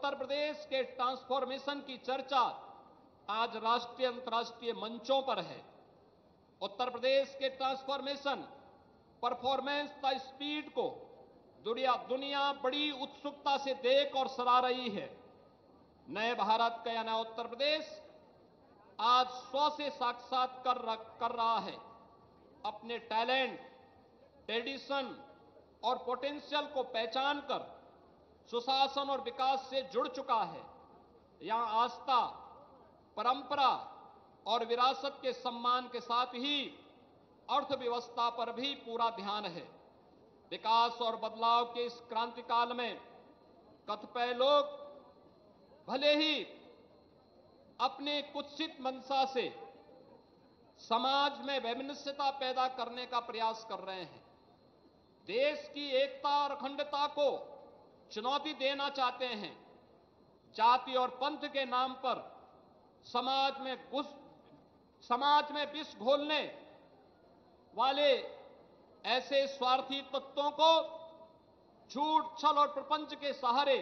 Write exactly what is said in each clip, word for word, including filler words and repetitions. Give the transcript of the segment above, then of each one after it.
उत्तर प्रदेश के ट्रांसफॉर्मेशन की चर्चा आज राष्ट्रीय अंतर्राष्ट्रीय मंचों पर है। उत्तर प्रदेश के ट्रांसफॉर्मेशन परफॉर्मेंस द स्पीड को दुनिया दुनिया बड़ी उत्सुकता से देख और सराह रही है। नए भारत का या नया उत्तर प्रदेश आज सौ से साक्षात्कार कर, कर रहा है। अपने टैलेंट, ट्रेडिशन और पोटेंशियल को पहचान कर सुशासन और विकास से जुड़ चुका है। यहां आस्था, परंपरा और विरासत के सम्मान के साथ ही अर्थव्यवस्था पर भी पूरा ध्यान है। विकास और बदलाव के इस क्रांति काल में कतिपय लोग भले ही अपने कुत्सित मंशा से समाज में वैमनस्यता पैदा करने का प्रयास कर रहे हैं, देश की एकता और अखंडता को चुनौती देना चाहते हैं, जाति और पंथ के नाम पर समाज में घुस समाज में विष घोलने वाले ऐसे स्वार्थी तत्वों को झूठ, छल और प्रपंच के सहारे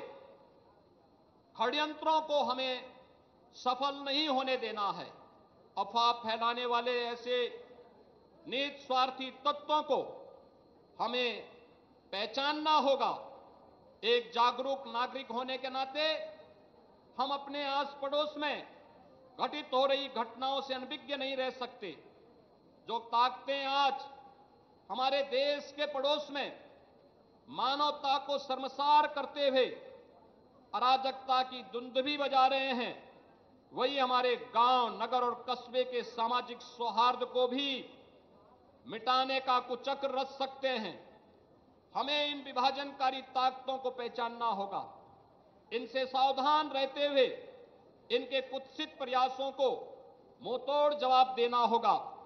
षड्यंत्रों को हमें सफल नहीं होने देना है। अफवाह फैलाने वाले ऐसे नीच स्वार्थी तत्वों को हमें पहचानना होगा। एक जागरूक नागरिक होने के नाते हम अपने आस पड़ोस में घटित हो रही घटनाओं से अनभिज्ञ नहीं रह सकते। जो ताकतें आज हमारे देश के पड़ोस में मानवता को शर्मसार करते हुए अराजकता की दुंदुभी बजा रहे हैं, वही हमारे गांव, नगर और कस्बे के सामाजिक सौहार्द को भी मिटाने का कुचक्र रच सकते हैं। हमें इन विभाजनकारी ताकतों को पहचानना होगा, इनसे सावधान रहते हुए इनके कुत्सित प्रयासों को मुंहतोड़ जवाब देना होगा।